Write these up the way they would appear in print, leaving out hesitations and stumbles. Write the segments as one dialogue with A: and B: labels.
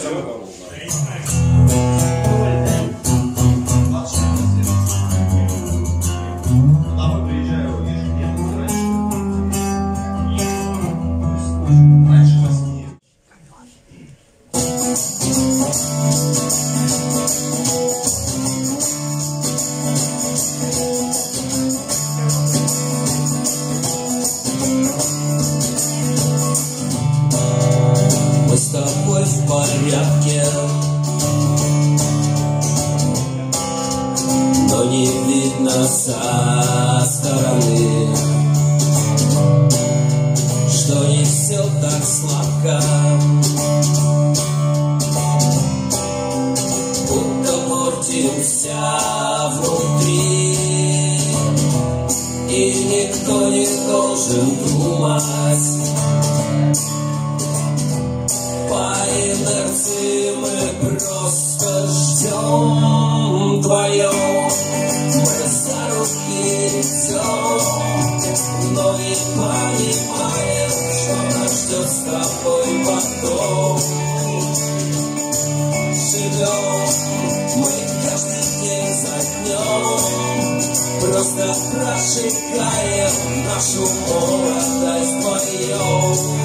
A: Но не видно со стороны, что не все так сладко, будто портимся внутри, и никто не должен думать. По инерции мы просто ждем вдвоем. Мы за руки идем, но не понимаем, что нас ждет с тобой потом. Живем мы каждый день за днем, просто прожигаем нашу молодость вдвоем.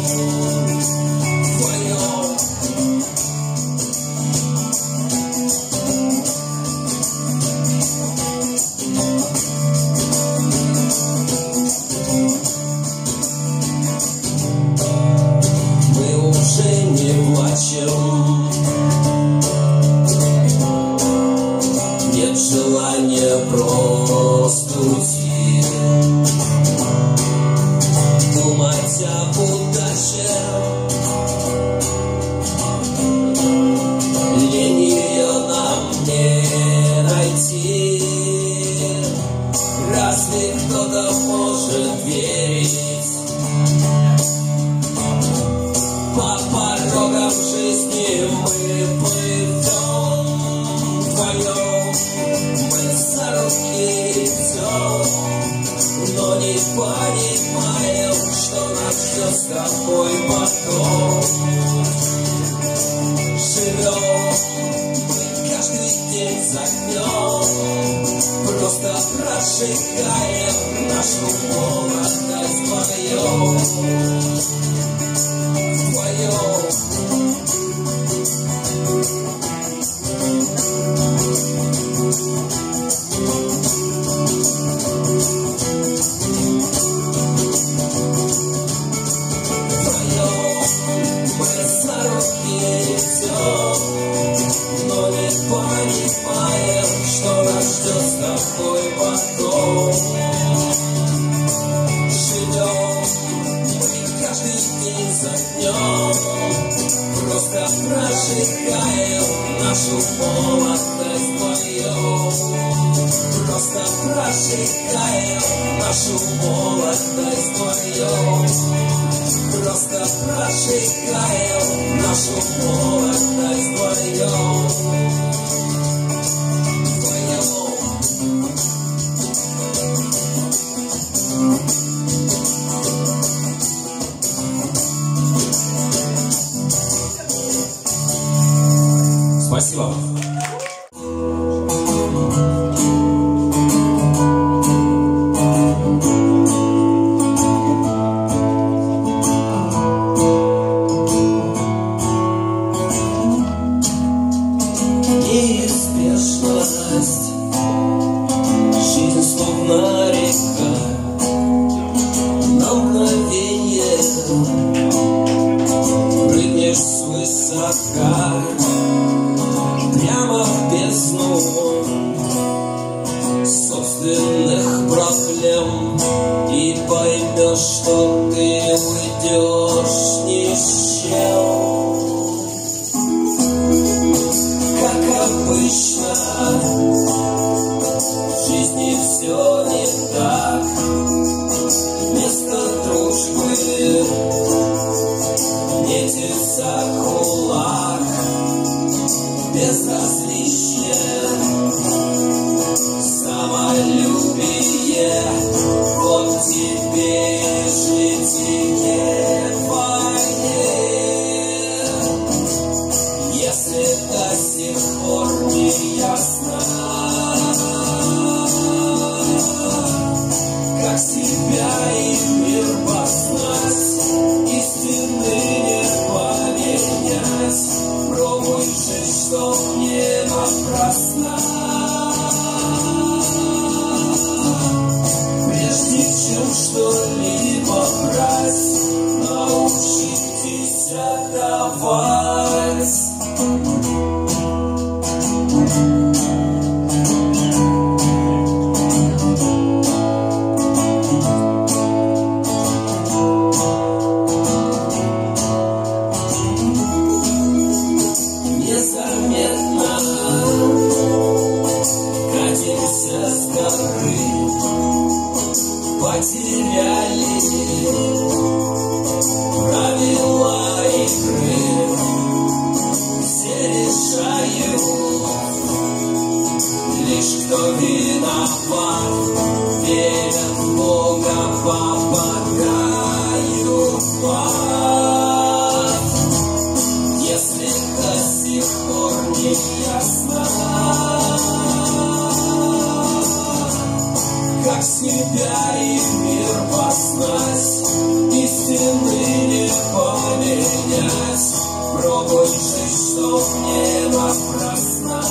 A: Нет желания просто уйти, думать об удаче, лень ее нам не найти. Разве кто-то может верить? По порогам жизни мы плывем вдвоем, мы за руки идем, но не понимаем, что нас ждет с тобой потом. Живем мы каждый день за днем, просто прожигаем нашу молодость вдвоем. Но не понимаем, что нас ждет с тобой потом. Живем мы каждый день за днем, просто прожигаем нашу молодость вдвоем. Просто прожигаем нашу молодость вдвоем. Просто прожигаем нашу молодость вдвоем. Спасибо. Неизбежность, жизнь словно река, на мгновение прыгнешь свысока прямо в бездну собственных проблем, и поймешь, что ты уйдешь ни с чем. Как обычно, в жизни все не так. Вместо дружбы метится кулак, безразличие, самолюбие, вот тебе и жизнь. потеряли правила игры. Все решают, лишь кто виноват, верят в Бога, попадают в ад. Если до сих пор не ясно, как себя и мир познать, истины не поменять, пробуй жить, чтоб не напрасно.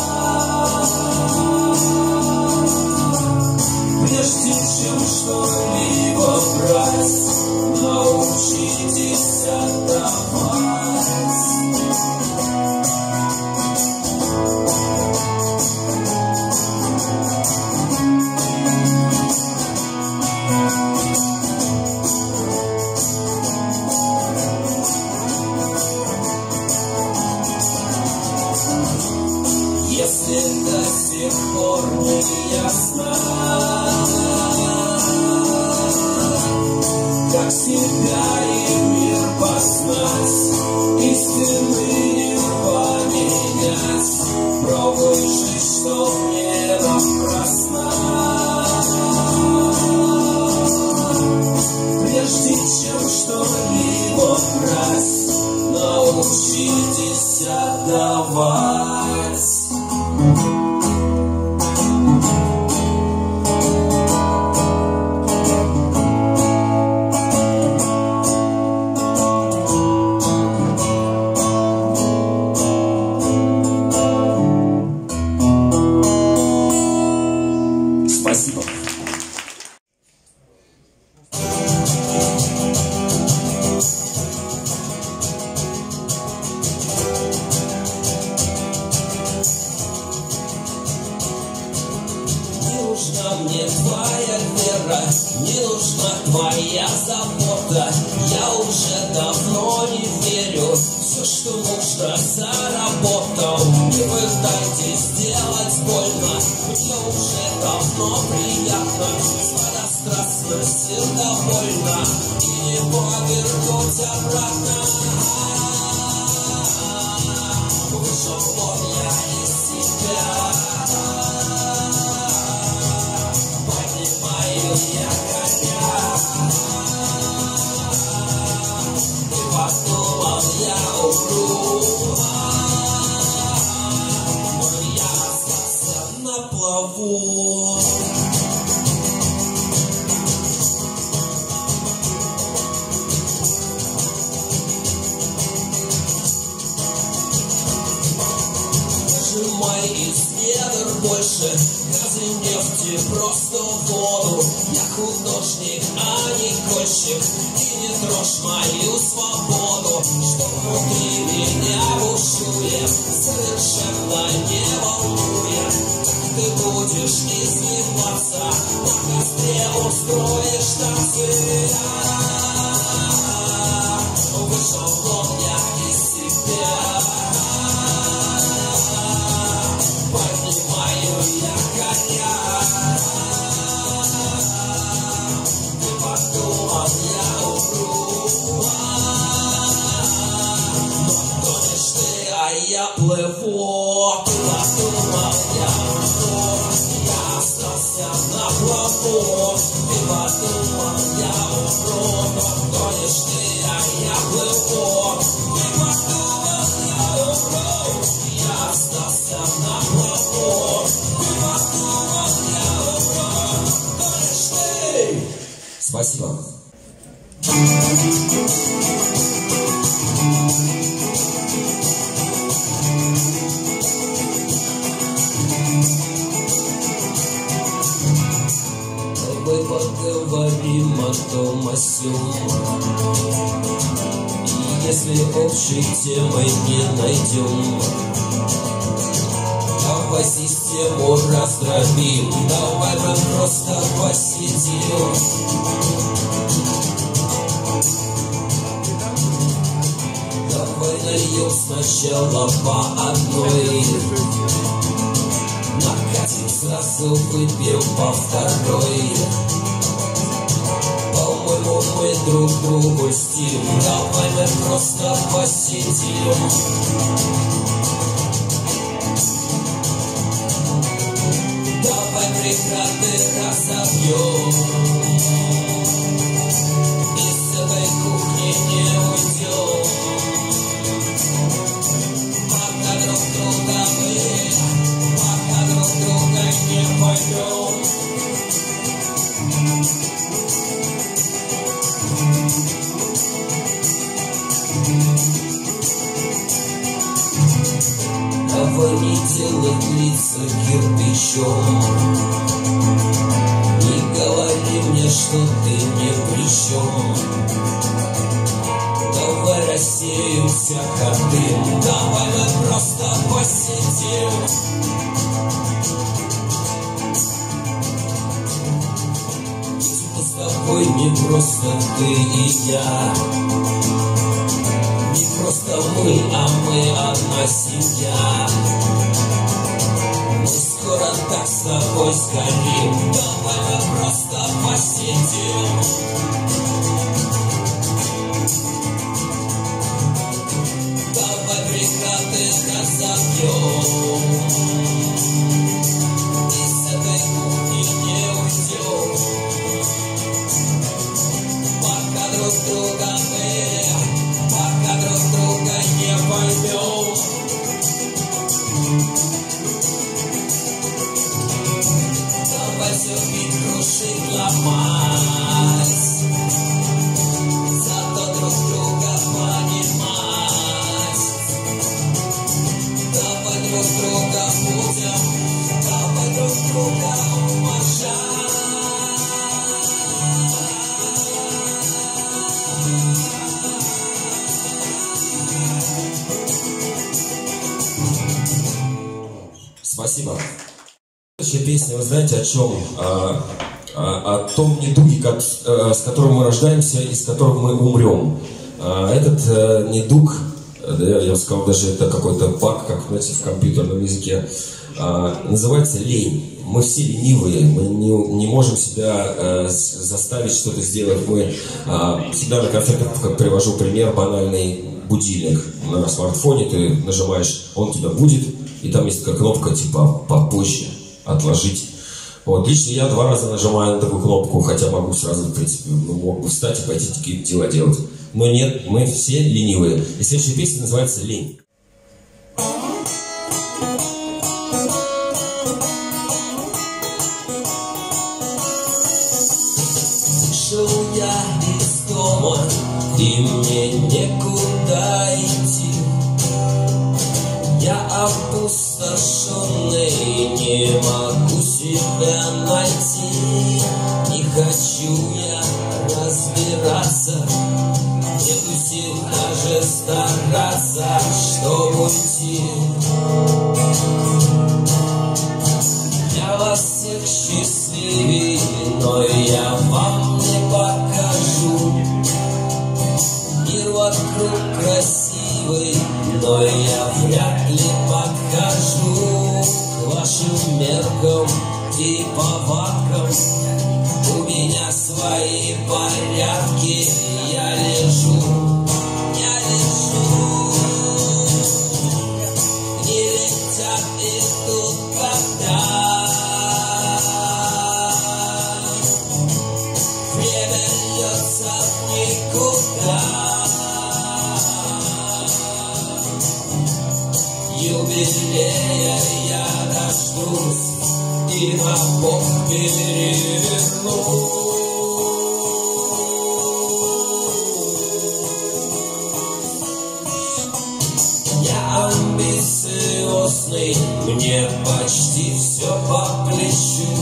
A: Прежде чем что-либо брать, научитесь отдавать. Если до сих пор не ясно, как себя и мир познать, истины не поменять, пробуй жить, чтоб не напрасно. Прежде чем что-либо брать, научитесь отдавать. Спасибо. Не нужна мне твоя вера, не нужна твоя забота. Я уже давно не верю, все, что нужно, заработал. Не пытайтесь сделать больно, мне уже давно приятно. Сладострастно, довольно, и не повернуть обратно. Вышел вон я из себя, поднимаю я коня, и подумал я умру, но я остался на плаву. Выжимай из недр больше газы, нефти, просто воду. Я художник, а не кольщик, и не трожь мою свободу. Что внутри меня бушует, совершенно не волнуя. Как ты будешь изливаться, на костре устроишь танцы. Вышел вон я из себя, поднимаю я коня, и подумал я умру. Но тонешь ты, а я плыву. Ты подумал я умру, я остался на плаву. Ты подумал я умру, но тонешь ты, а я плыву. Ты подумал я умру, я остался на плаву. Ты подумал я умру, тонешь ты. Спасибо. Давай поговорим о том, о сём. И если общей темы не найдем, давай систему раздробим, давай мы просто посидим. Давай нальем сначала по одной, накатим, сразу выпьем по второй. друг другу стиль. Давай мы просто посидим. Давай преграды разобьем. Из этой кухни не уйдем. Пока друг друга пока друг друга не поймем. Давай не делать лица кирпичом. Не говори мне, что ты ни при чем. Давай рассеемся, как дым. Давай мы просто посидим. Ведь мы с тобой не просто ты и я. Не просто мы, а мы одна семья. Мы скоро так с тобой сгорим. Давай мы просто посидим. Давай преграды разобьем. Из этой кухни не уйдем. Пока друг друга пока друг друга не поймем. Давай все бить, крушить, ломать. Зато друг друга понимать. Давай друг друга будем, давай друг друга уважать.
B: Спасибо. Следующая песня, вы знаете о чем? О том недуге, с которым мы рождаемся и с которым мы умрем. Этот недуг, я бы сказал, даже это какой-то баг, как, знаете, в компьютерном языке, называется лень. Мы все ленивые, мы не можем себя заставить что-то сделать. Мы всегда на концертах привожу пример, банальный будильник. На смартфоне ты нажимаешь, он тебя будет, и там есть такая кнопка типа попозже, отложить. Вот, лично я 2 раза нажимаю на такую кнопку, хотя могу сразу, в принципе, мог бы встать и пойти какие-то дела делать. Но нет, мы все ленивые. И следующая песня называется «Лень».
A: Вышел я из дома, и мне некуда идти. Я опустошенный, не могу себя найти. Не хочу я разбираться, нету сил даже стараться, чтобы уйти. Я вас всех счастливее, но я вам не покажу. Мир вокруг красивый, но я вряд ли подхожу к вашим меркам и повадкам. У меня свои порядки, я лежу. Не летят идут когда. Время льется в никуда. Юбилея я дождусь и на бок переверну. Я амбициозный, мне почти все по плечу.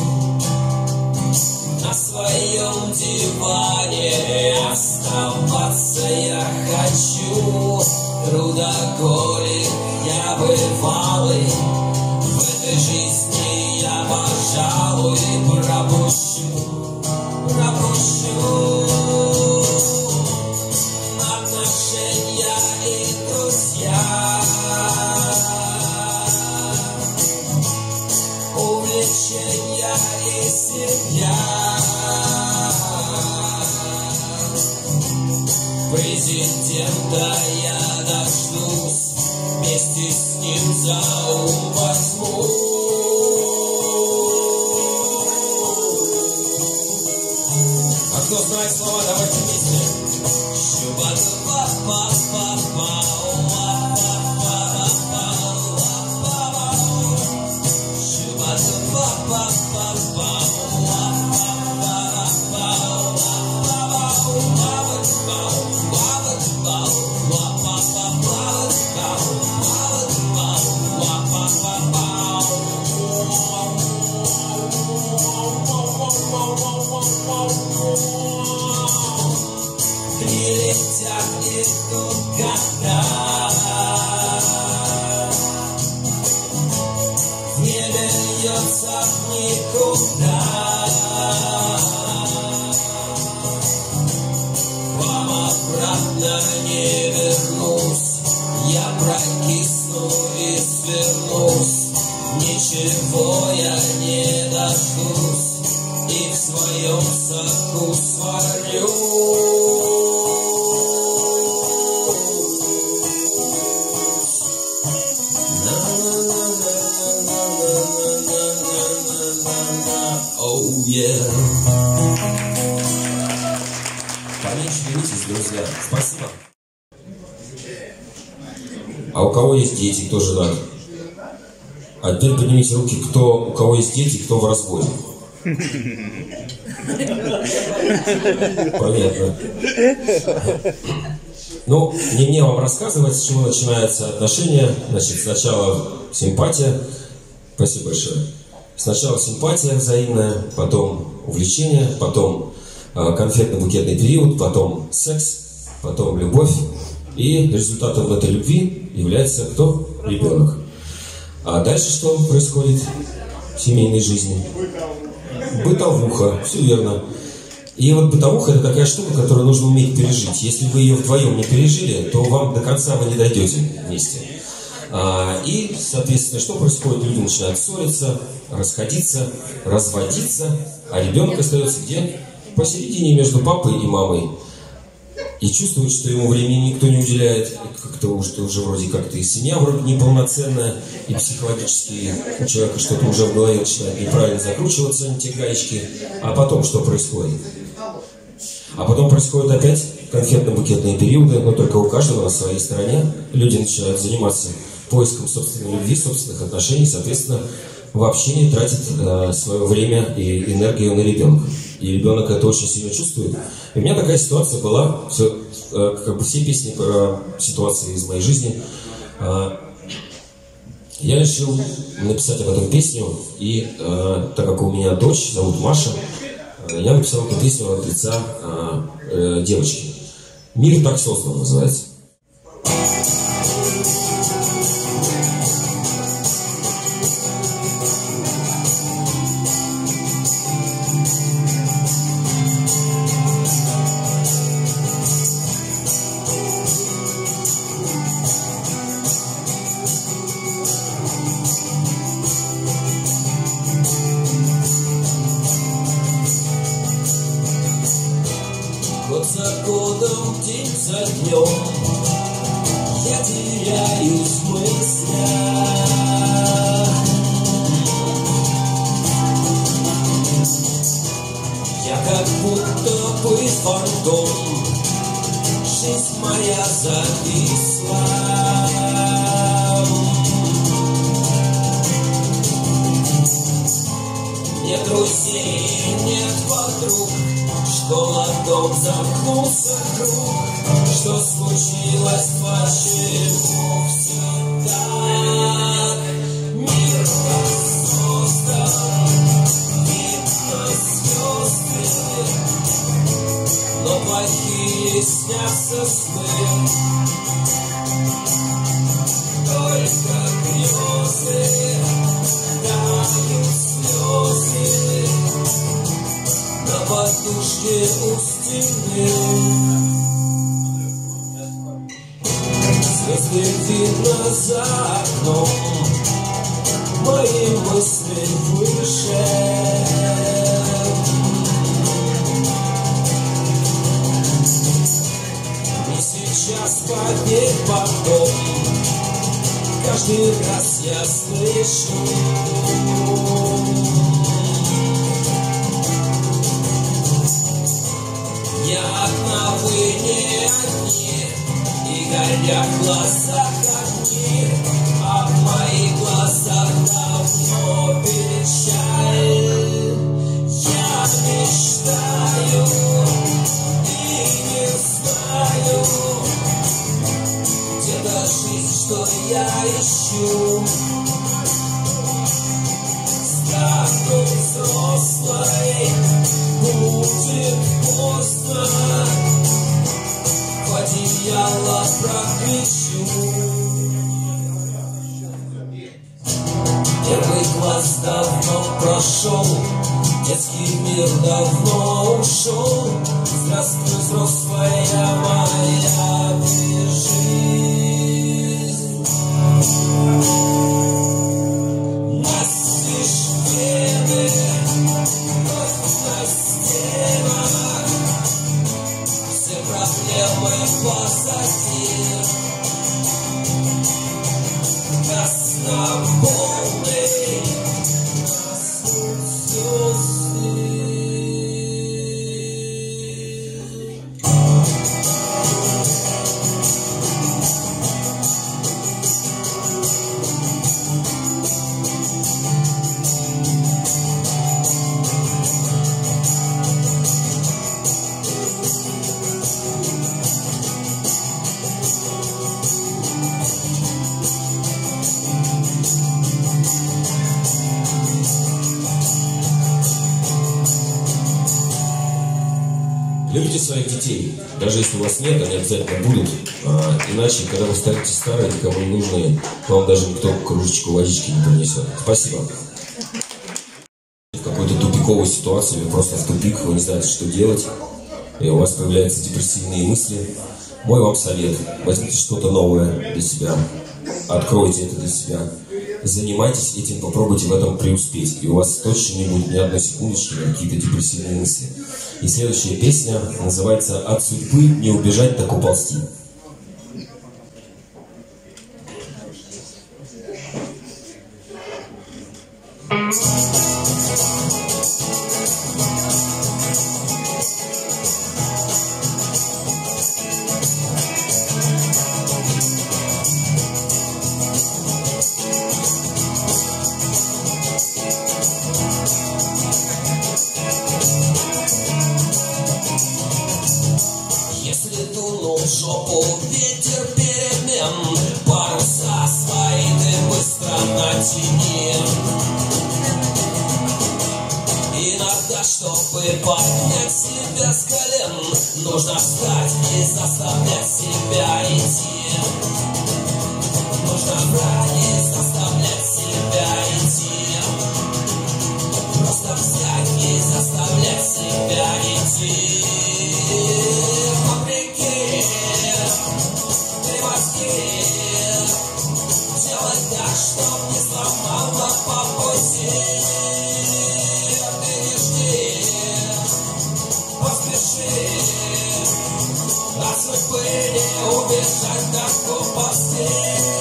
A: На своем диване оставаться я хочу. Трудоголик я бывалый, в этой жизни я, пожалуй, пропущу отношения и друзья, увлечения и семья. Президента я дождусь, вместе с ним за ум возьму. А кто знает слова, давайте вместе. Прилетят идут года, в небе льется никуда. Вам обратно не вернусь, я прокисну и свернусь. Ничего я не дождусь и в своем соку сварю. Oh, yeah.
B: Поменьше ленитесь, друзья. Спасибо. А у кого есть дети, кто женат? А теперь поднимите руки, у кого есть дети, кто в разводе. Понятно. Ну, не мне вам рассказывать, с чего начинаются отношения. Значит, сначала симпатия. Спасибо большое. Сначала симпатия взаимная, потом увлечение, потом конфетно-букетный период, потом секс, потом любовь. И результатом этой любви является кто? Ребенок. А дальше что происходит в семейной жизни? Бытовуха, все верно. И вот бытовуха — это такая штука, которую нужно уметь пережить. Если вы ее вдвоем не пережили, то вам до конца вы не дойдете вместе. И, соответственно, что происходит? Люди начинают ссориться, расходиться, разводиться, а ребенок остается где? Посередине между папой и мамой. И чувствует, что ему времени никто не уделяет, как-то уже вроде как-то и семья вроде неполноценная, и психологически у человека что-то уже в голове начинает неправильно закручиваться, не те гаечки. А потом что происходит? А потом происходят опять конфетно-букетные периоды, но только у каждого на своей стороне. Люди начинают заниматься поиском собственной любви, собственных отношений, соответственно, в общении тратит свое время и энергию на ребенка. И ребенок это очень сильно чувствует. И у меня такая ситуация была, как бы все песни про ситуации из моей жизни. Я решил написать об этом песню, и так как у меня дочь, зовут Маша, я написал эту песню от лица девочки. «Мир так создан» называется.
A: Год за годом, день за днем я теряюсь в мыслях. Я как будто бы фантом, жизнь моя зависла. Нет друзей, нет подруг, школа, дом, замкнулся круг. Что случилось, почему все так? Мир создан, видно звезды, но плохие снятся сны. Только грезы, тают слезы на подушке у стены. Звезды видно за окном, мои мысли выше. потом каждый раз я слышу. Я одна, вы не одни, и горят в глазах огни, а в моих глазах давно печаль. Я мечтаю и не знаю, где-то жизнь, что я ищу. Стану взрослой, будет поздно, в одеяло прокричу. Первый класс давно прошел, детский мир давно ушел. Здравствуй, взрослая моя жизнь. Настежь вены, кровь на стенах, все проблемы позади. Газ на полный, гаснут звезды.
B: Любите своих детей, даже если у вас нет, они обязательно будут, иначе, когда вы станете старые, никому не нужны, то вам даже никто кружечку водички не принесет. Спасибо. В какой-то тупиковой ситуации, или просто в тупик, вы не знаете, что делать, и у вас появляются депрессивные мысли. Мой вам совет: возьмите что-то новое для себя, откройте это для себя, занимайтесь этим, попробуйте в этом преуспеть, и у вас точно не будет ни одной секундочки на какие-то депрессивные мысли. И следующая песня называется «От судьбы не убежать, так уползти».
A: Жопу ветер перемен, паруса свои ты быстро натяни. Иногда, чтобы поднять себя с колен, нужно встать и заставлять себя идти. Нужно брать и заставлять себя идти. Просто взять и заставлять себя идти. Делать так, чтоб не сломало по пути. Ты не жди, поспеши, от судьбы не убежать, так уползти.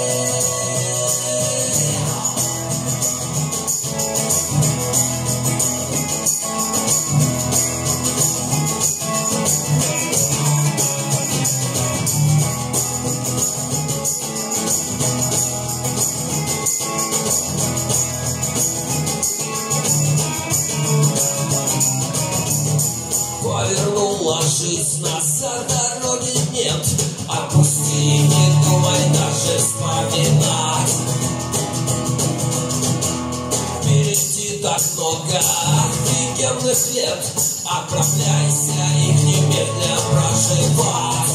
A: Повернула жизнь назад, дороги нет. Отпусти, не думай даже вспоминать. Впереди так много офигенных лет. Отправляйся их немедля проживать.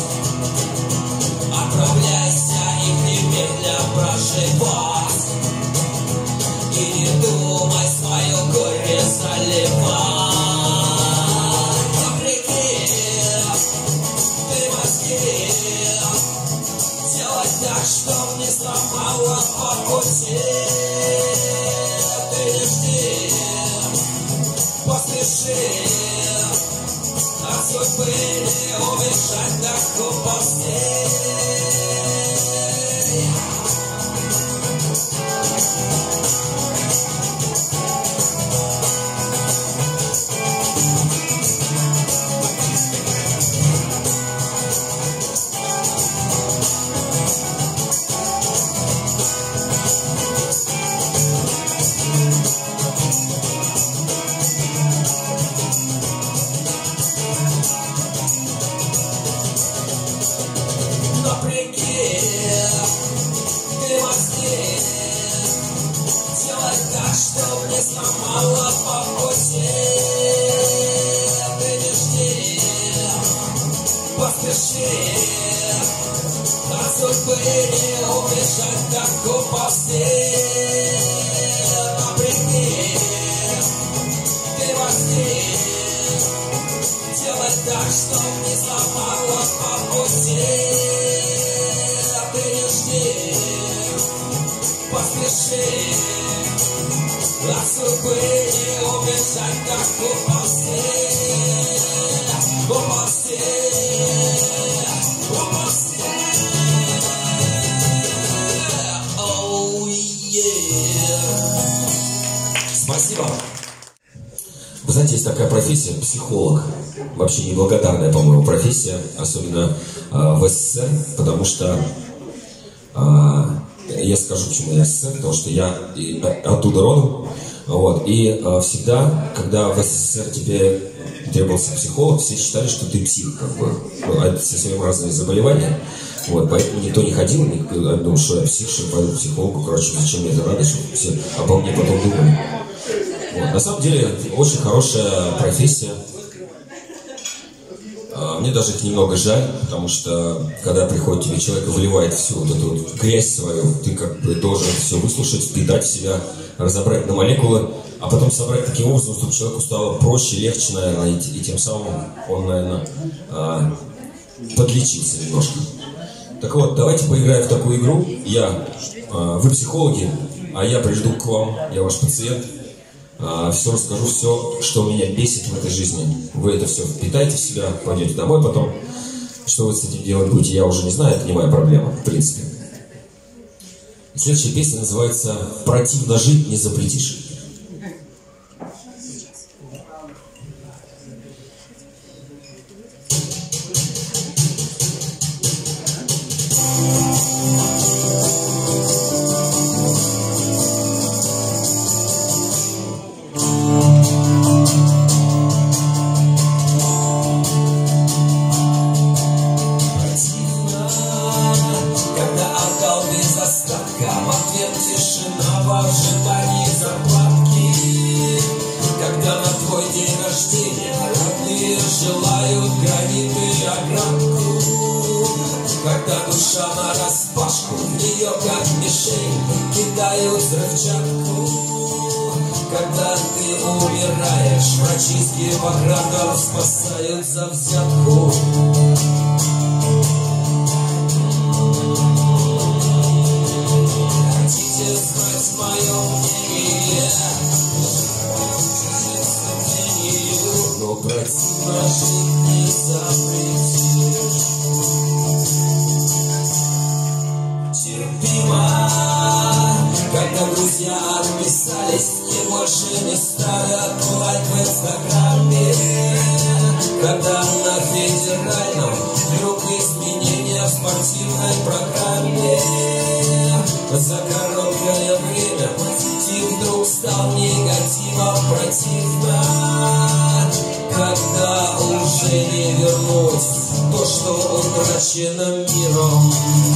A: Отправляйся их немедля проживать. И не думай свое горе заливать. Так, чтоб не сломало по пути. Ты не жди, поспеши, от судьбы не убежать, так уползти. поспеши, от судьбы не убежать, как уползти. Напрягни, ты возьми, делай так, чтоб не сломало по пути. Ты не жди, поспеши, от судьбы не убежать, как уползти. Уползти, уползти. Oh, yeah.
B: Спасибо. Вы знаете, есть такая профессия — психолог. Вообще неблагодарная, по-моему, профессия, особенно в СССР, потому что я скажу, почему я СССР, потому что я оттуда родом. Вот, и всегда, когда в СССР тебе требовался психолог, все считали, что ты псих, как бы. Ну, это совсем разные заболевания. Вот, поэтому никто не ходил, думал, что я псих, что пойду к психологу, короче, зачем мне это надо, чтобы все обо мне потом думали. Вот. На самом деле, очень хорошая профессия. Мне даже их немного жаль, потому что, когда приходит тебе человек и выливает всю вот эту вот грязь свою, ты как бы должен все выслушать, впитать в себя, разобрать на молекулы, а потом собрать таким образом, чтобы человеку стало проще, легче, наверное, и тем самым он, наверное, подлечится немножко. Так вот, давайте поиграем в такую игру. Вы психологи, а я приду к вам, я ваш пациент. Все расскажу, все, что меня бесит в этой жизни. Вы это все впитаете в себя, пойдете домой потом. Что вы с этим делать будете, я уже не знаю, это не моя проблема, в принципе. И следующая песня называется «Противно жить не запретишь».
A: Когда душа нараспашку, в нее как мишень кидают взрывчатку. Когда ты умираешь, врачи с Гиппократом спасают за взятку. Хотите знать мое мнение? Но противно жить не запретишь. Терпимо, когда друзья отписались и больше не ставят лайк в Инстаграме. Когда на федеральном вдруг изменения в спортивной программе. За короткое время тип вдруг стал негативом противно. Когда уже не вернуть то, что утрачено миром.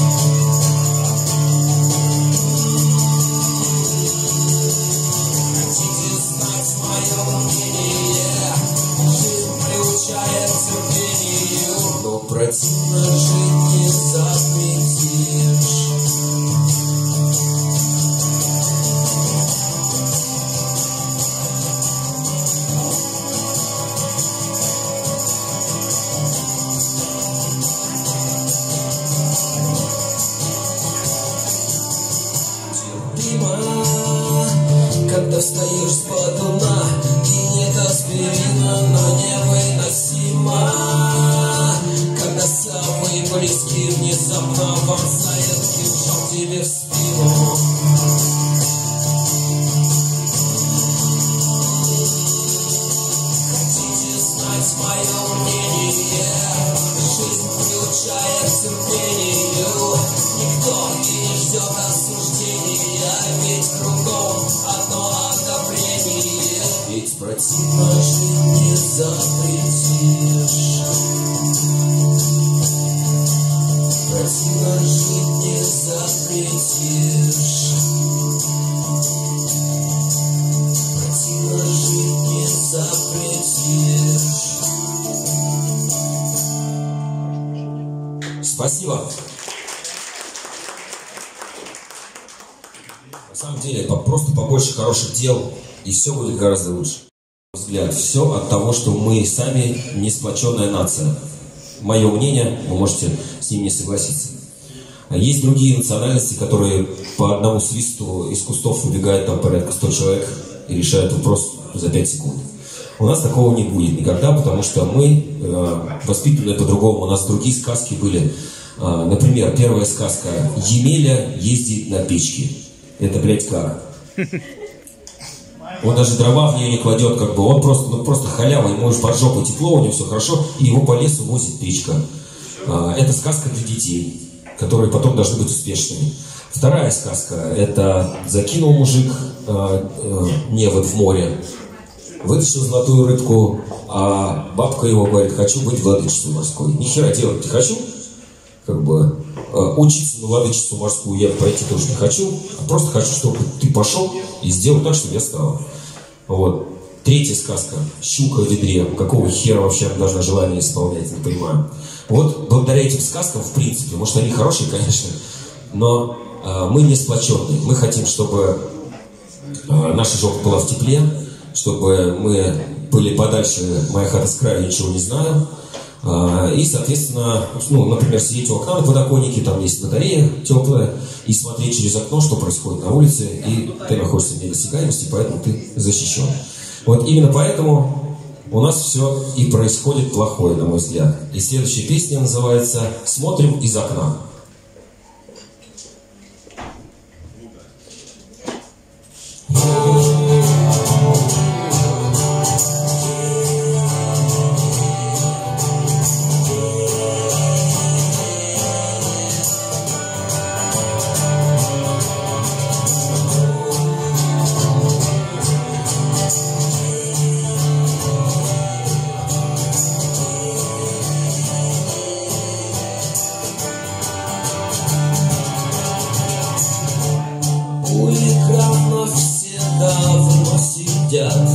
A: Но противно жить не запретишь. Терпимо, когда встаешь с подуна, и нет аспирина, но невыносимо. Когда самый близкий внезапно вонзает кинжал тебе в спину. Хотите знать мое мнение? Жизнь приучает к терпению. Никто и не ждет осуждения, ведь кругом одно одобрение. Ведь противно жить не запретишь. Противно жить не запретишь. Противно жить не запретишь.
B: Спасибо. На самом деле, просто побольше хороших дел, и все будет гораздо лучше. На мой взгляд, все от того, что мы сами не сплоченная нация. Мое мнение, вы можете с ним не согласиться. Есть другие национальности, которые по одному свисту из кустов выбегают там порядка 100 человек и решают вопрос за 5 секунд. У нас такого не будет никогда, потому что мы воспитаны по-другому. У нас другие сказки были. Например, первая сказка «Емеля ездит на печке». Это, блядь, как? Он даже дрова в нее не кладет, как бы. Он просто халява, ему уж под жопу тепло, у него все хорошо, и его по лесу возит печка. Это сказка для детей, которые потом должны быть успешными. Вторая сказка – это закинул мужик невод в море, вытащил золотую рыбку, а бабка его говорит: хочу быть владычицей морской. Ни хера делать не хочу, как бы учиться на владычицу морскую я пройти тоже не хочу, а просто хочу, чтобы ты пошел и сделал так, чтобы я стал. Вот. Третья сказка – щука в ведре. Какого хера вообще она должна желание исполнять, не понимаю. Вот благодаря этим сказкам, в принципе, может, они хорошие, конечно, но мы не сплоченные. Мы хотим, чтобы наша жопа была в тепле, чтобы мы были подальше, моя хата с краю, ничего не знаю. И, соответственно, например, сидеть у окна на подоконнике, там есть батарея теплая, и смотреть через окно, что происходит на улице, и ты находишься в недосягаемости, поэтому ты защищен. Вот именно поэтому у нас все и происходит плохое, на мой взгляд. И следующая песня называется «Смотрим из окна».
A: У экранов все давно сидят,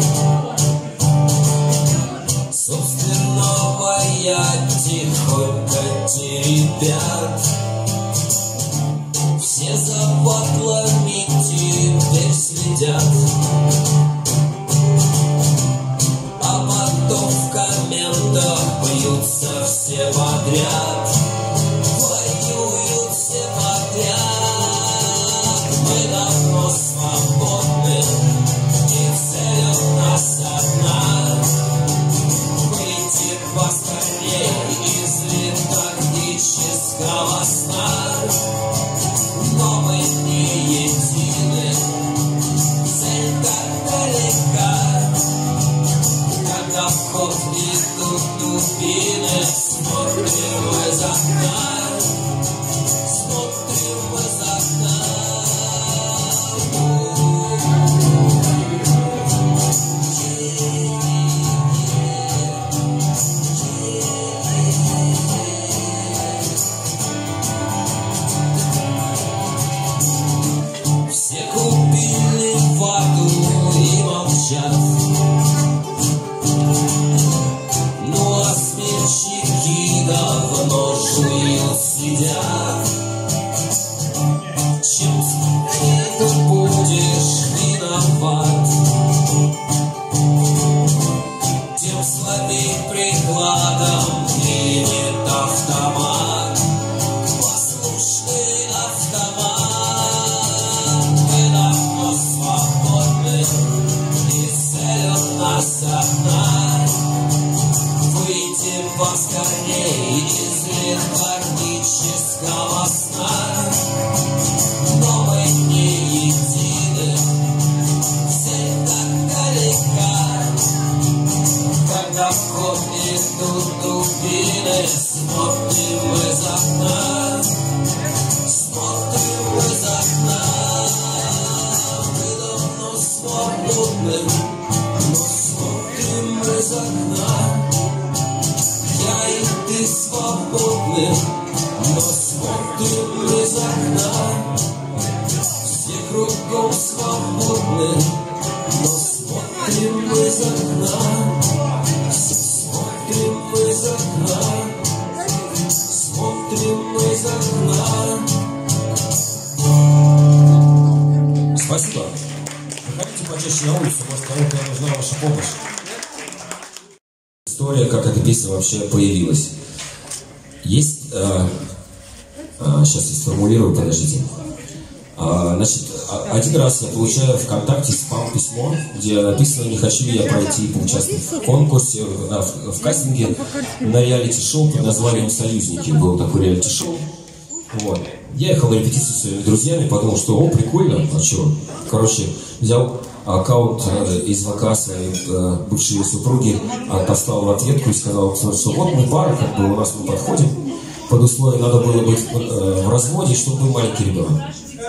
A: собственного я тихонько теребят. Все за батлами теперь следят, а потом в комментах бьются все подряд. Воюют все подряд. Мы давно свободны, и цель у нас одна — выйти поскорей из летаргического сна. Но мы не едины, цель так далека, когда в ход идут дубины. Смотрим из окна, смотрим из окна. Все купили вату и молчат, ну а смельчаки давно жуют, сидят. Чем скорее ты будешь виноват, тем слабей прикладом клинит автомат. Послушный автомат. Мы давно свободны, и цель у нас одна — выйти поскорей из летаргического сна. Но мы не едины, цель так далека, когда в ход идут дубины. Смотрим из окна, смотрим из окна. Мы давно свободны, но смотрим из окна. Я и ты свободны, но смотрим из окна. Все кругом свободны, но смотрим из окна. Все смотрим из окна. Смотрим
B: Спасибо. Выходите почаще на улицу, может, кому-то нужна ваша помощь. История, как эта песня вообще появилась. Есть... сейчас я сформулирую, подождите. Значит, один раз я получаю ВКонтакте спам-письмо, где написано: не хочу я пройти и поучаствовать в конкурсе, в кастинге на реалити-шоу под названием «Союзники». Был такой реалити-шоу. Вот. Я ехал на репетицию с своими друзьями, подумал, что прикольно, а что? Короче, взял аккаунт из ВК своей бывшей супруги, поставил в ответку и сказал, что вот мы пара, как бы у нас мы подходим. Под условием надо было быть в разводе, чтобы был маленький ребенок.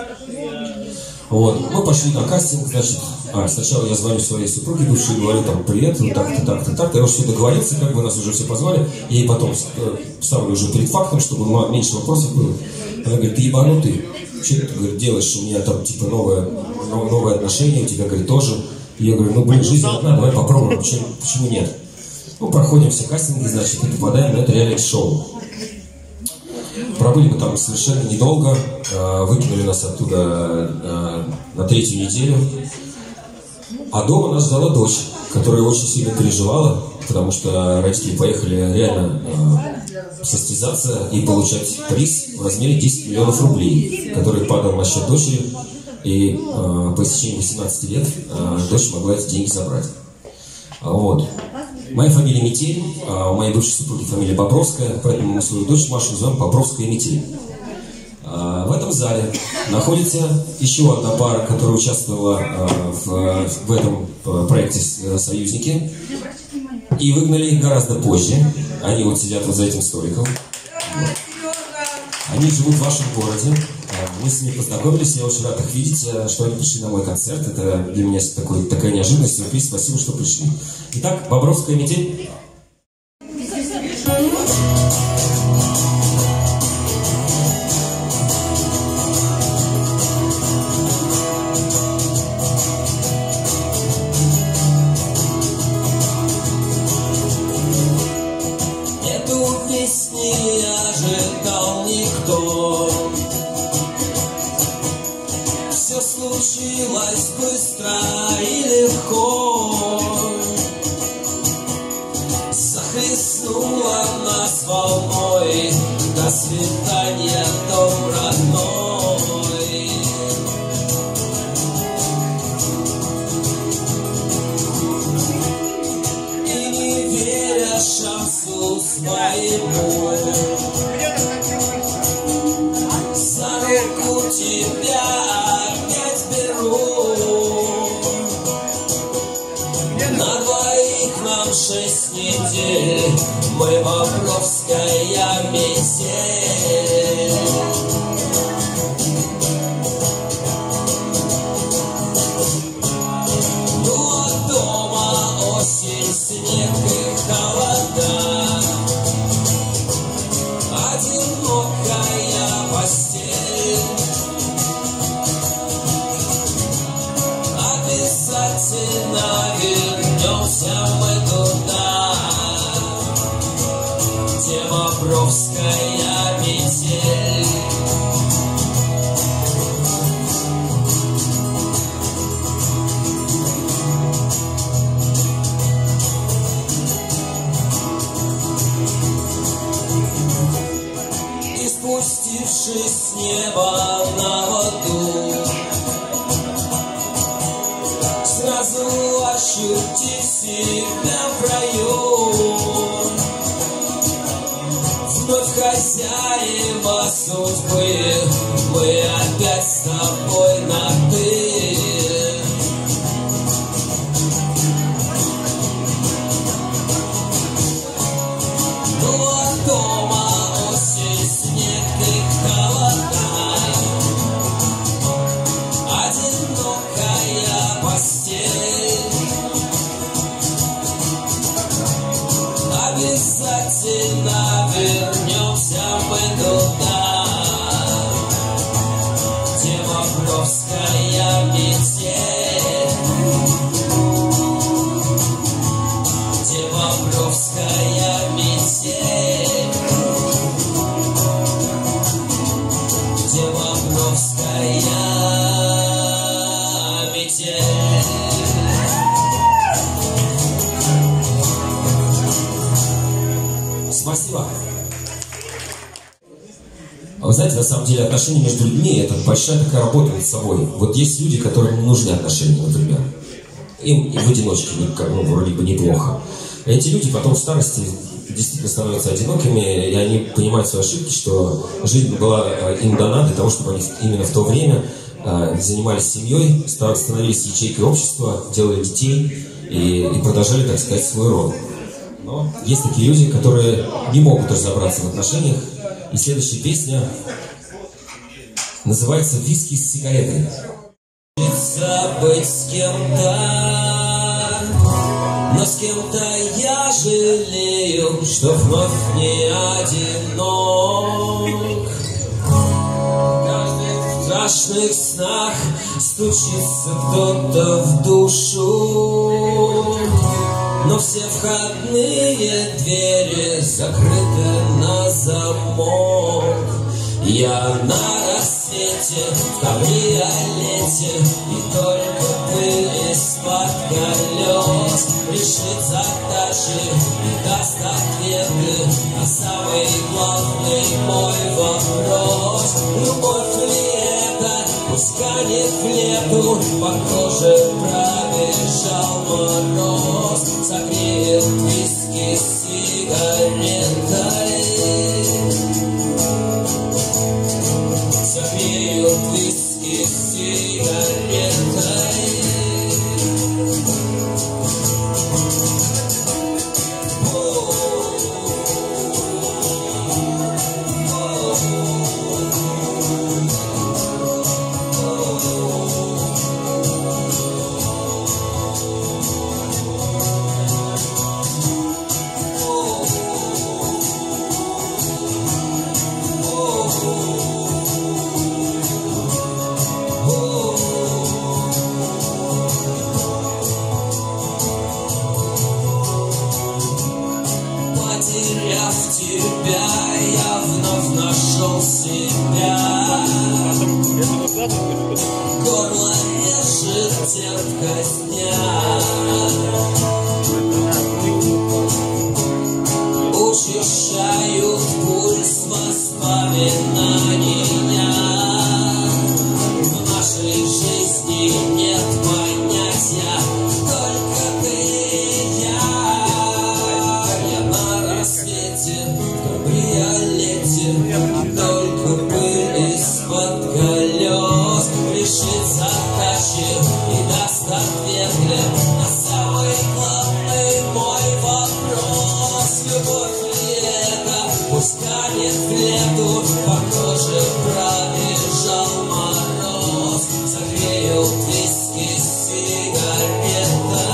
B: Вот. Мы пошли на кастинг, значит, сначала я звоню своей супруге бывшей, говорю там: привет, ну так-то, так-то, так-то. Я уже все договорился, как бы нас уже все позвали. Я ей потом ставлю уже перед фактом, чтобы меньше вопросов было. Она говорит: ты ебанутый, что ты, говорит, делаешь? У меня там типа новые отношения, у тебя, говорит, тоже. И я говорю: ну блин, жизнь одна, давай попробуем, почему нет? Ну, проходим все кастинги, значит, и попадаем на это реалити-шоу. Пробыли мы там совершенно недолго, выкинули нас оттуда на 3-ю неделю. А дома нас ждала дочь, которая очень сильно переживала, потому что родители поехали реально состязаться и получать приз в размере 10 миллионов рублей, который падал на счет дочери, и по истечении 18 лет дочь могла эти деньги забрать. Вот. Моя фамилия Метель, у моей бывшей супруги фамилия Бобровская, поэтому мы свою дочь Машу называем Бобровская Метель. В этом зале находится еще одна пара, которая участвовала в этом проекте «Союзники». И выгнали их гораздо позже. Они вот сидят вот за этим столиком. Они живут в вашем городе. Мы с ними познакомились, я очень рад их видеть, что они пришли на мой концерт. Это для меня такая неожиданность, сюрприз. Спасибо, что пришли. Итак, Бобровская Метель.
A: Эту песню не ожидал никто. Все случилось быстро и легко. Захлестнула нас волной. До свидания, дом родной. И не веря шансу своему, за руку тебя опять беру. На двоих нам 6 недель, мы Бобровская метель. Ну а дома осень, снег и холода, одинокая постель. Обязательно вернемся мы туда, где Бобровская метель. И спустившись с неба на воду, сразу ощутив себя в раю, вновь хозяева судьбы, мы опять с тобой на «ты». Ну а дома осень, снег и холода, одинокая постель. Обязательно вернемся мы туда, где Бобровская метель, где Бобровская метель.
B: Спасибо. А вы знаете, на самом деле отношения между людьми – это большая такая работа над собой. Вот есть люди, которым не нужны отношения, например. Им и в одиночке вроде бы неплохо. Эти люди потом в старости действительно становятся одинокими, и они понимают свои ошибки, что жизнь была им дана для того, чтобы они именно в то время занимались семьей, становились ячейкой общества, делали детей и продолжали, так сказать, свой род. Но есть такие люди, которые не могут разобраться в отношениях, и следующая песня называется «Виски с сигаретой».
A: Быть с кем-то, но с кем-то я жалею, что вновь не одинок. Каждый в страшных снах стучится кто-то в душу, но все входные двери закрыты на замок. Я на рассвете в кабриолете, и только пыль из-под колес решит задачи и даст ответы на самый главный мой вопрос. Любовь ли это? Пускай не в лету, по коже пробежал мороз, согреет виски с сигаретой. Согреют виски с сигаретой. Горло режет терпкость дня, учащают пульс воспоминания. В нашей жизни нет понятия, только ты и я на рассвете в кабриолете, только пыль из-под колес решит задачи и даст ответы на самый главный мой вопрос. Любовь ли это? Пускай не в лету, по коже пробежал мороз, согреют виски с сигаретой.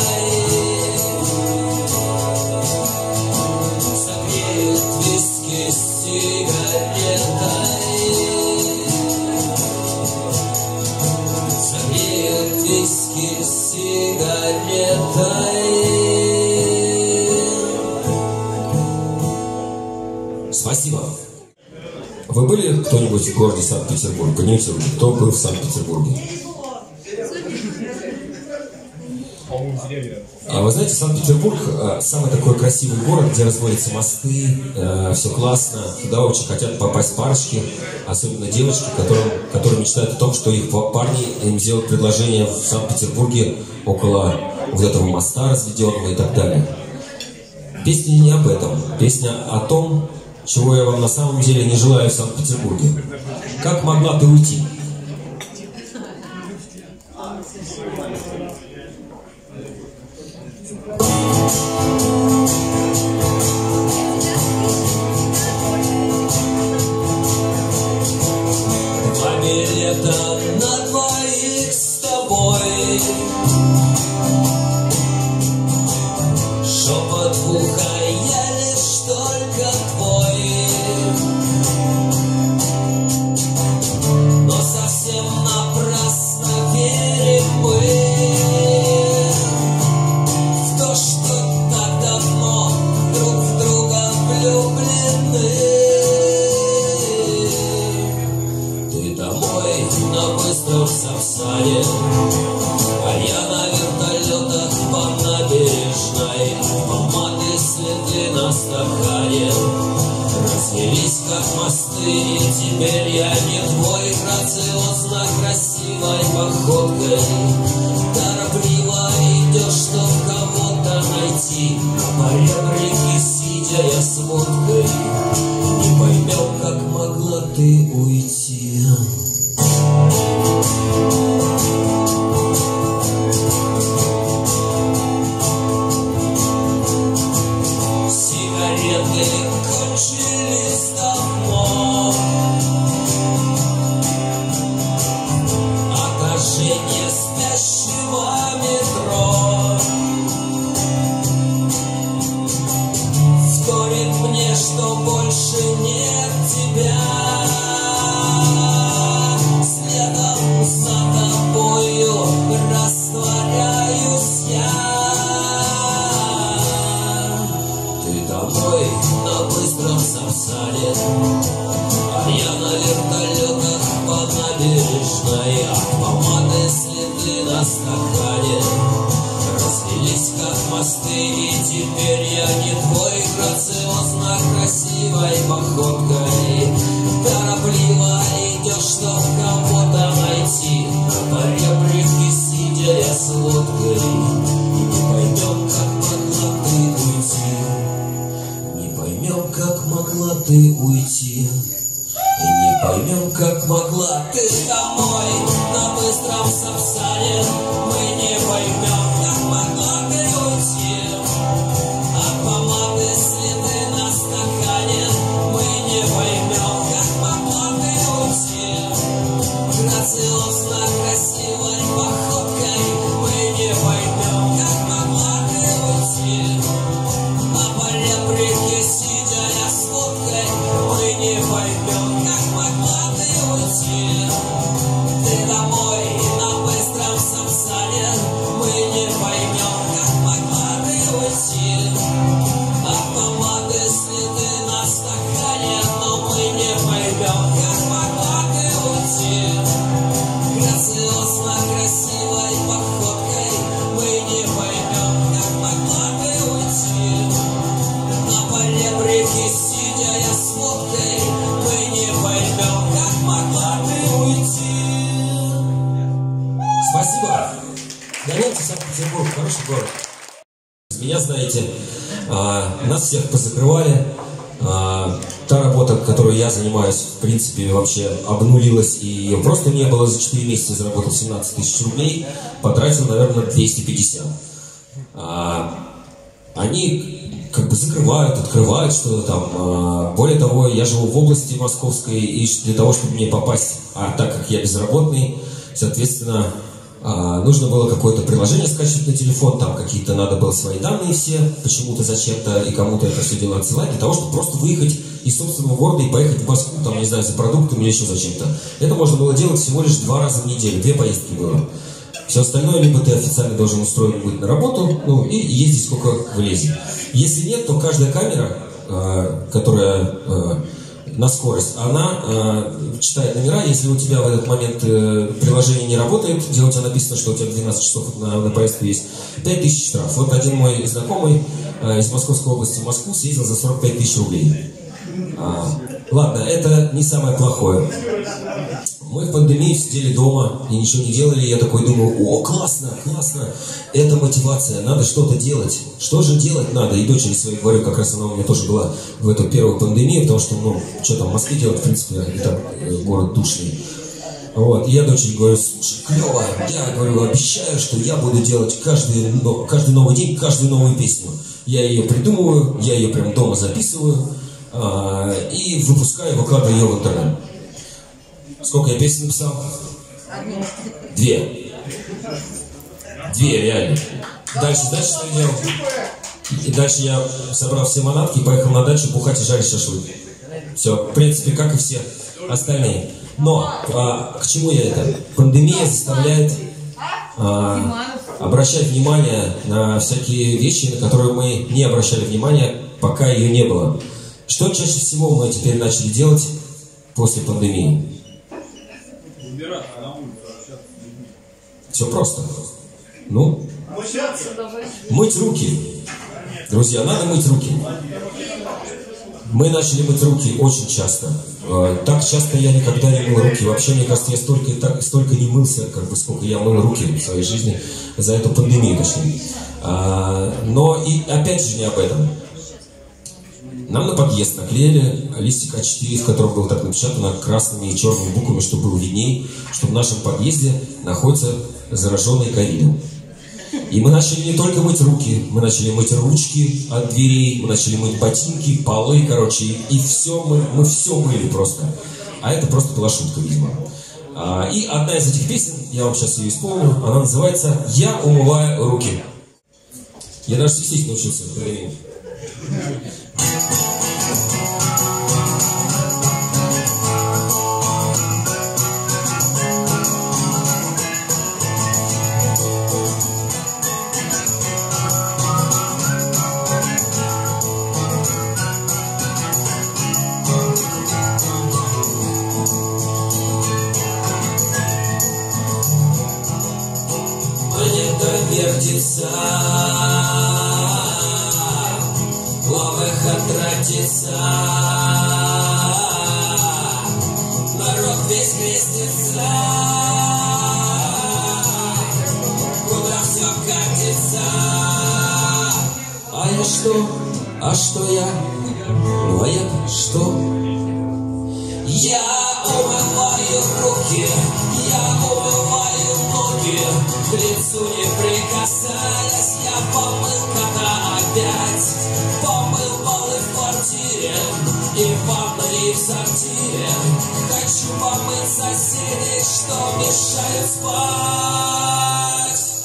A: Согреют виски с сигаретой. Виски с сигаретой.
B: Спасибо. Вы были кто-нибудь в городе Санкт-Петербург? Поднимите руки. Кто был в Санкт-Петербурге? А вы знаете, Санкт-Петербург самый такой красивый город, где разводятся мосты, все классно. Туда очень хотят попасть парочки, особенно девочки, которые мечтают о том, что их парни им сделают предложение в Санкт-Петербурге около вот этого моста разведенного и так далее. Песня не об этом. Песня о том, чего я вам на самом деле не желаю в Санкт-Петербурге. Как могла ты уйти?
A: Два билета на двоих с тобой, шепот в ухо, я лишь только твой, но Развелись как мосты, и теперь я не твой, грациозно красивой походкой. Торопливо идешь, чтоб кого-то найти, на поребрике сидя я с водкой. Не поймем, как могла ты уйти. Сигареты кончились давно, отражение спящего метро вторит мне, что больше нет тебя. Следом за тобою растворяюсь я. Ты домой на быстром сапсане, а я на вертолетах по набережной. От помады следы на стакане. Развелись как мосты, и теперь я не твой, грациозно красивой походкой. Торопливо идешь, чтоб кого-то найти, на поребрике сидя я с водкой. Не поймем, как могла ты уйти. Не поймем, как могла ты уйти. И не поймем, как могла ты домой на быстром сапсане. Мы не поймем, как могла ты уйти. От помады следы на стакане. Мы не поймем, как могла ты уйти. Грациозно красивой походкой. Мы не поймем, как могла ты уйти. На поребрике сидя я с водкой. Мы не поймем, как могла ты уйти. Ты домой на быстром сапсане. Мы не поймем, как могла ты уйти. От помады следы на стакане. Но мы не поймем, как могла ты уйти. Грациозно красивой походкой. Мы не поймем, как могла ты уйти. На поребрике сидя я с водкой. Мы не поймем, как могла ты уйти.
B: Спасибо. Горелки, Санкт-Петербург, хороший город. Меня знаете, нас всех позакрывали. Та работа, которой я занимаюсь, в принципе, вообще обнулилась, и ее просто не было. За 4 месяца заработал 17 тысяч рублей, потратил, наверное, 250. Они как бы закрывают, открывают что-то там. Более того, я живу в области московской, и для того, чтобы мне попасть, так как я безработный, соответственно, нужно было какое-то приложение скачивать на телефон, там какие-то надо было свои данные все, почему-то, зачем-то и кому-то это все дело отсылать, для того, чтобы просто выехать из собственного города и поехать в Москву, там, не знаю, за продуктами или еще зачем-то. Это можно было делать всего лишь 2 раза в неделю, 2 поездки было. Все остальное, либо ты официально должен устроен быть на работу, ну, и ездить сколько влезет. Если нет, то каждая камера, которая на скорость, она читает номера. Если у тебя в этот момент приложение не работает, где у тебя написано, что у тебя 12 часов на поездку есть, 5000 штраф. Вот один мой знакомый из Московской области в Москву съездил за 45 тысяч рублей. Ладно, это не самое плохое. Мы в пандемии сидели дома и ничего не делали. Я такой думаю, о, классно, классно. Это мотивация, надо что-то делать. Что же делать надо? И дочери своей говорю, как раз она у меня тоже была в эту первую пандемию, потому что, ну, что там в Москве делать, в принципе, и так город душный. Вот, и я дочери говорю, слушай, клево, я говорю, обещаю, что я буду делать каждый новый день, каждую новую песню. Я ее придумываю, я ее прям дома записываю и выпускаю, выкладываю ее в интернет. Сколько я песен написал? 2. 2, реально. Дальше что я делал? И дальше я собрал все манатки, поехал на дачу бухать и жарить шашлык. Все, в принципе, как и все остальные. Но к чему я это? Пандемия заставляет обращать внимание на всякие вещи, на которые мы не обращали внимания, пока ее не было. Что чаще всего мы теперь начали делать после пандемии? Все просто. Ну, мыть руки. Друзья, надо мыть руки. Мы начали мыть руки очень часто. Так часто я никогда не мыл руки. Вообще, мне кажется, я столько не мылся, сколько я мыл руки в своей жизни за эту пандемию, точнее. Но и опять же не об этом. Нам на подъезд наклеили листик А4, в котором было так напечатано красными и черными буквами, чтобы было видней, что в нашем подъезде находятся зараженные ковидом. И мы начали не только мыть руки, мы начали мыть ручки от дверей, мы начали мыть ботинки, полы, и все, мы все мыли просто. А это просто была шутка, видимо. И одна из этих песен, я вам сейчас ее исполню, она называется «Я умываю руки». Я даже свистеть научился.
A: Вертится, лавеха тратится, народ весь крестится, куда все катится. А я что? А что я? Моя что? Я умываю руки, я умываю ноги, к лицу не прикасаясь, я помыл кота опять, помыл полы в квартире и в ванной, и в сортире. Хочу помыть соседей, что мешают спать.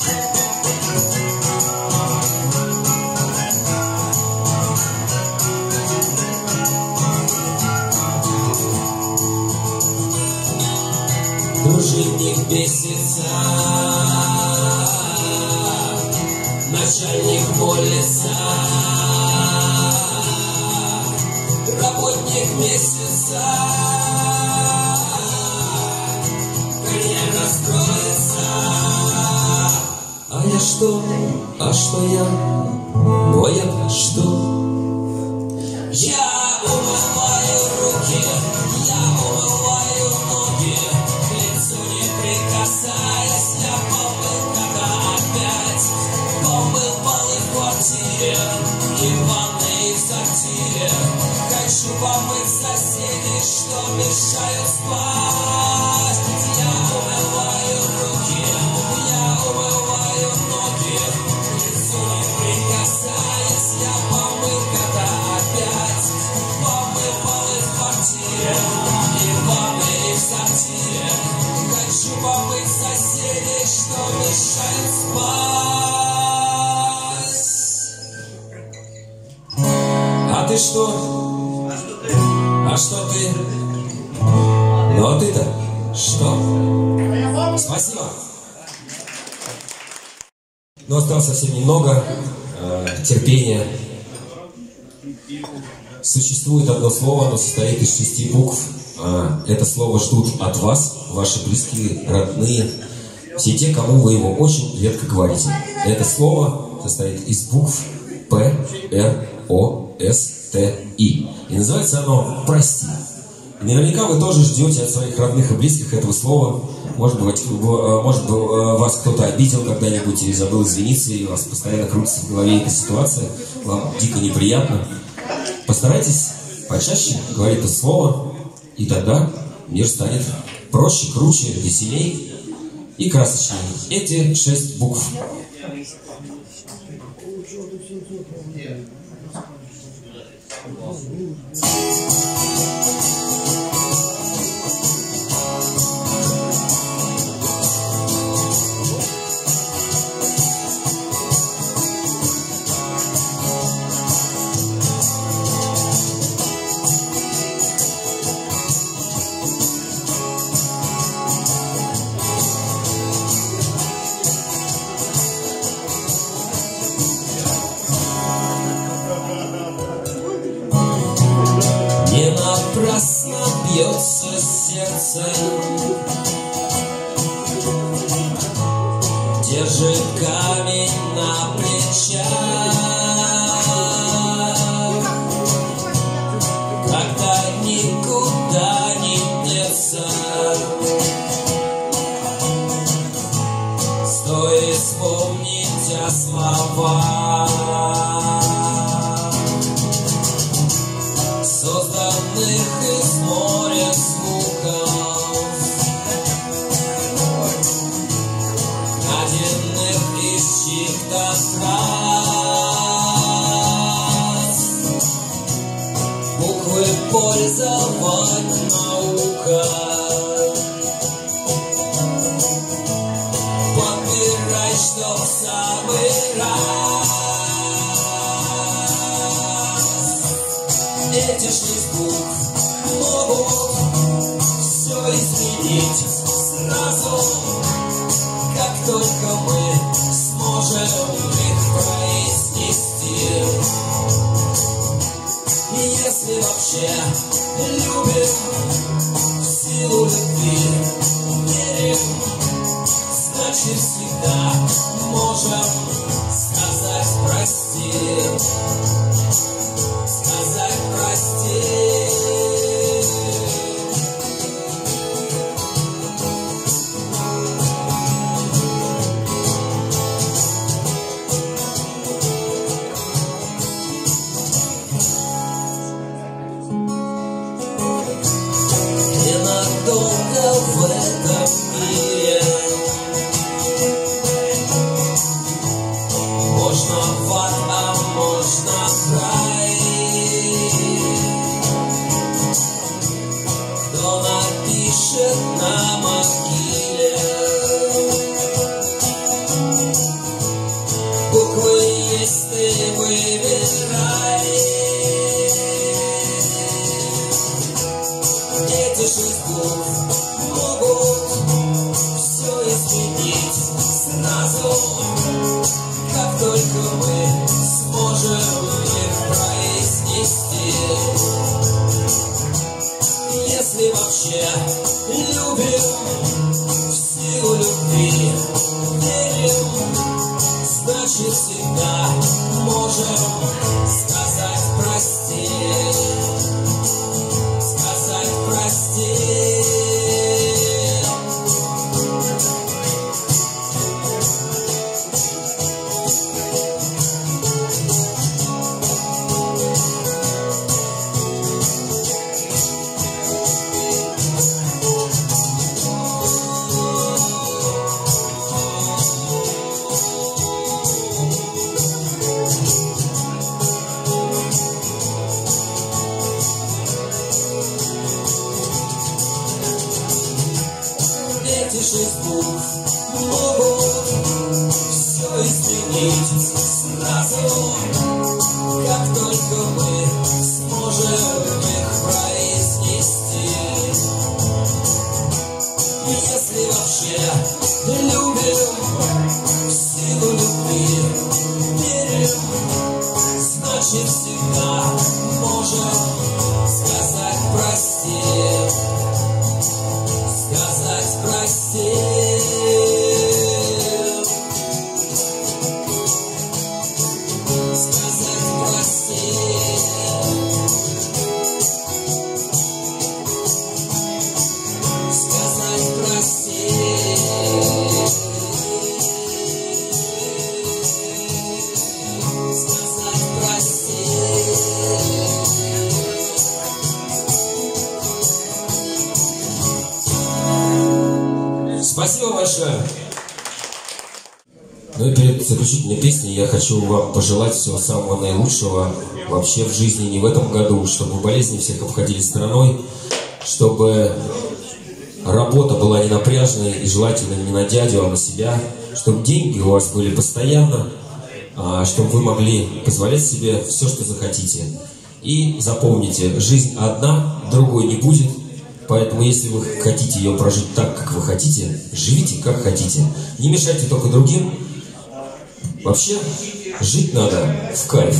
A: Дружинник бесится, начальник молится, работник месяца, карьера строится. А я что? А что я? Моя что? Я умываю руки, я умываю ноги, к лицу не прикасаясь, я помыл кота опять, помыл полы в квартире и в ванной, и в сортире. Хочу помыть соседей, что мешают спать. Я умываю руки, я умываю ноги, к лицу не прикасаясь, я помыл кота опять, помыл полы в квартире и в ванной, и в сортире. Хочу помыть соседей, что мешают спать. А ты что? А что ты? Ну а ты-то что? Спасибо.
B: Но осталось совсем немного терпения. Существует одно слово, оно состоит из 6 букв. Это слово ждут от вас, ваши близкие, родные, все те, кому вы его очень редко говорите. Это слово состоит из букв П, Р, О, С, Т, И. И называется оно «прости». И наверняка вы тоже ждете от своих родных и близких этого слова. Может быть, вас кто-то обидел когда-нибудь или забыл извиниться, и у вас постоянно крутится в голове эта ситуация, вам дико неприятно. Постарайтесь почаще говорить это слово, и тогда мир станет проще, круче, веселей и красочнее. Эти 6 букв.
A: Не напрасно бьется сердце, держит камень на плечах. буквы пользовать наука. Подбирай, что в самый раз. Эти 6 букв могут все изменить сразу, как только мы сможем их произнести. Если вообще любим, в силу любви верим, значит всегда можем сказать прости. Сказать прости. Ненадолго в этом мире можно в ад, а можно в рай. Кто напишет на могиле буквы есть, ты выбирай. Эти 6 букв могут все изменить сразу, как только мы сможем их произнести. Если вообще любим, в силу любви верим, значит всегда можем сказать прости. Сказать прости. Эти 6 букв могут все изменить сразу, как только мы сможем их произнести. Если вообще любим, в силу любви верим, значит всегда можем сказать прости. Сказать прости. Сказать прости. Сказать прости. Сказать прости.
B: Спасибо большое. Ну и перед заключительной песней я хочу вам пожелать всего самого наилучшего вообще в жизни, не в этом году, чтобы болезни всех обходили стороной, чтобы работа была не напряженной и желательно не на дядю, а на себя, чтобы деньги у вас были постоянно, чтобы вы могли позволять себе все, что захотите. И запомните, жизнь одна, другой не будет. Поэтому, если вы хотите ее прожить так, как вы хотите, живите как хотите. Не мешайте только другим. Вообще, жить надо в кайф.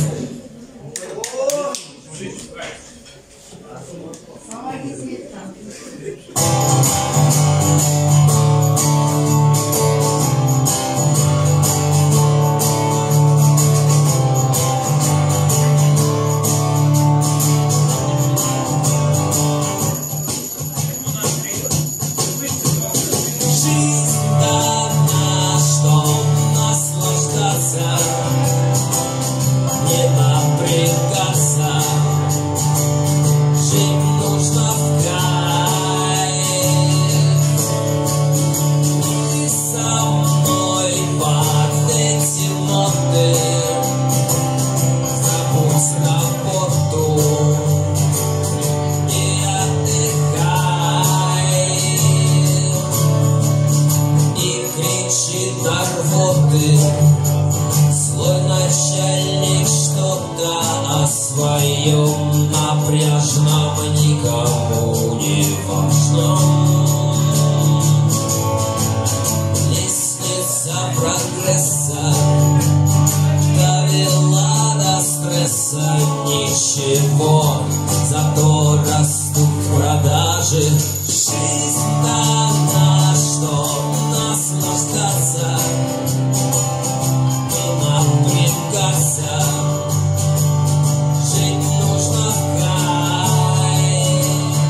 A: никому не важно. Лестница прогресса довела до стресса ничего, зато растут продажи. Жизнь дана, чтоб наслаждаться и напрягаться. Жить нужно в кайф.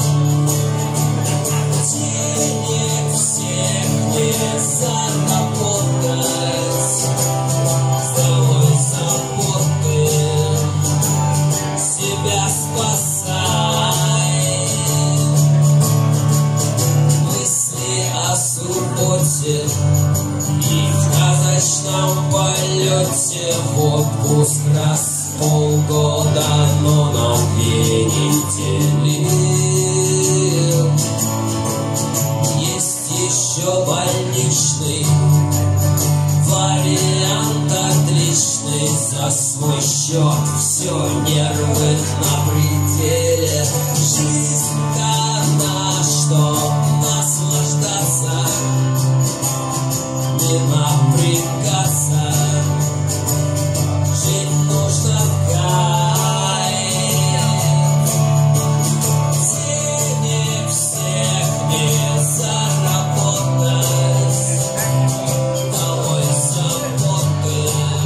A: Денег всех не заработать, с тобой заботы себя спасай. Мысли о субботе и в сказочном полете в отпуск раз в полгода, но на 2 недели. Есть еще больничный вариант отличный, за свой счет все нервы на пределе. Жизнь дана, чтоб наслаждаться, не напрягаться. Жить нужно в кайф. Денег всех не заработать, домой заботы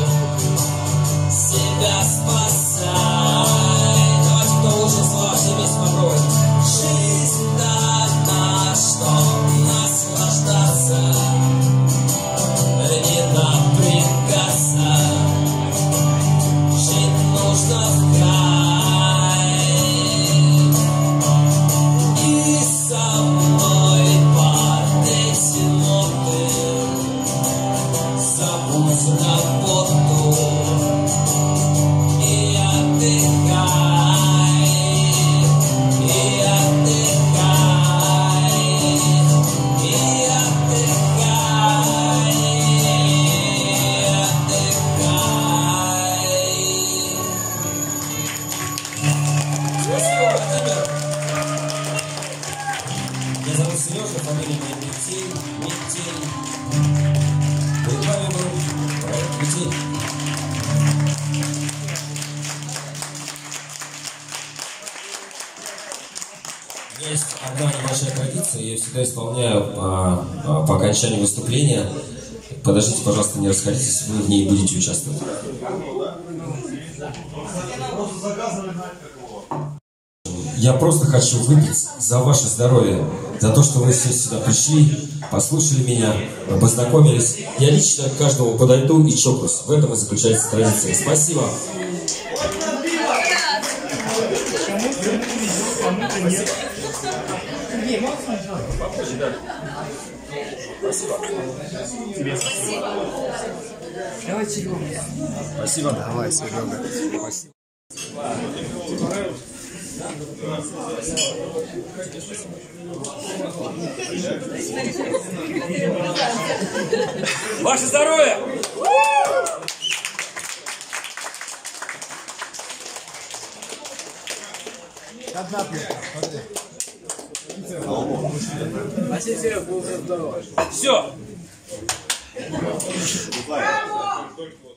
A: себя спасай. Давайте, кто лучше слова, все вместе попробуем. Жизнь дана, чтоб наслаждаться, не напрягаться. Жить нужно в кайф. И со мной под эти ноты забудь работу и отдыхай, и отдыхай, и отдыхай, и отдыхай. Спасибо, Владимир. Меня зовут Сережа, фамилия моя Метель. Перед вами был проект Метель. У меня есть одна небольшая традиция, я ее всегда исполняю по окончании выступления. Подождите, пожалуйста, не расходитесь, вы в ней будете участвовать. Я просто хочу выпить за ваше здоровье, за то, что вы все сюда пришли, послушали меня, познакомились. Я лично к каждому подойду и чокнусь. В этом и заключается традиция. Спасибо.
C: Давай, Серега.
B: Спасибо.
C: Давай, Серега.
B: Спасибо.
A: Ваше здоровье!
C: Одна плитка, смотри.
A: Спасибо, Серега, был здорово. Все!